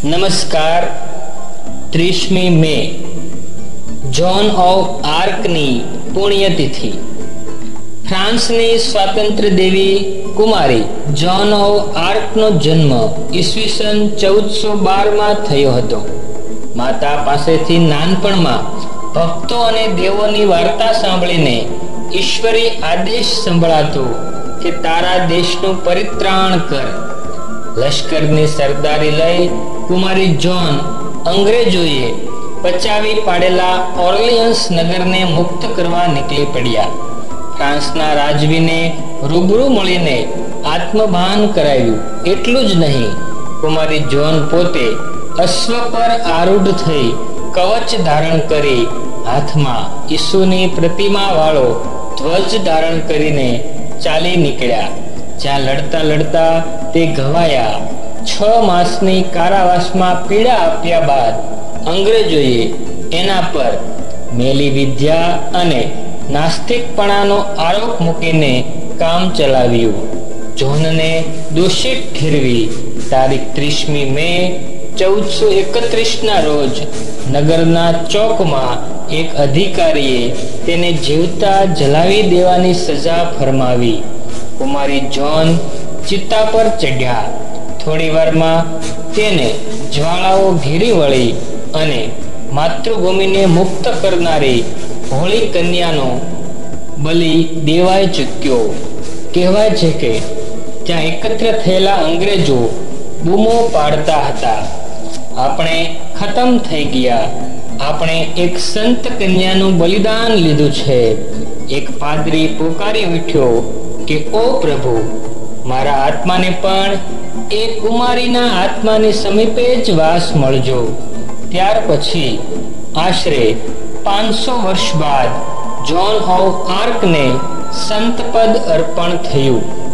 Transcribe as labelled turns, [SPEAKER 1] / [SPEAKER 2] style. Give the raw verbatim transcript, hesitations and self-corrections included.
[SPEAKER 1] નમસ્કાર. ત્રીસમી મે John of આર્કની પુણ્યતિથિ. ફ્રાન્સની સ્વાતંત્ર્ય દેવી કુમારી જોન ઓફ આર્કનો જન્મ ઈસવીસન ચૌદસો બાર માં થયો હતો. માતા પાસેથી નાનપણમાં ભક્તો અને દેવોની વાર્તા સાંભળીને ઈશ્વરી આદેશ સંભળાતો કે તારા દેશનું પરિત્રાણ કર. લશ્કરની સરદારી લઈ કુમારી જોન અંગ્રેજોએ પચાવી પાડેલા ઓર્લિયન્સ નગરને મુક્ત કરવા નીકળી પડ્યા. ફ્રાન્સના રાજવીને રૂબરૂ મળીને આત્મભાન કરાવ્યું. એટલું જ નહીં, કુમારી જોન પોતે અશ્વ પર આરૂઢ થઈ કવચ ધારણ કરી હાથમાં ઈસુની પ્રતિમા વાળો ધ્વજ ધારણ કરીને ચાલી નીકળ્યા. જ્યાં લડતા લડતા તે ઘવાયા. છ માસની કારાવાસમાં પીડા આપ્યા બાદ અંગ્રેજોએ એના પર મેલી વિદ્યા અને નાસ્તિકપણાનો આરોપ મૂકીને કામ ચલાવ્યું. જોનને દોષિત ઠેરવી તારીખ ત્રીસમી મે ચૌદસો એકત્રીસ ના રોજ નગરના ચોકમાં એક અધિકારીએ તેને જીવતા જલાવી દેવાની સજા ફરમાવી. કુમારી જોન ચિત્તા પર ચઢ્યા. થોડી વારમાં તેને જ્વાળાઓ ઘેરી વળી અને માતૃભૂમિને મુક્ત કરનારી હોળી કન્યાનો બલિ દેવાઈ ચૂક્યો. કહેવાય છે કે ત્યાં એકત્ર થયેલા અંગ્રેજો બૂમો પાડતા હતા, આપણે ખતમ થઈ ગયા, આપણે એક સંત કન્યાનું બલિદાન લીધું છે. એક પાદરી પોકારી ઉઠ્યો કે ઓ પ્રભુ, મારા આત્માને પણ એ કુમારીના આત્માની સમીપે જ વાસ મળજો. ત્યાર પછી આશરે પાંચસો વર્ષ બાદ જોન ઓફ આર્કને સંત પદ અર્પણ થયું.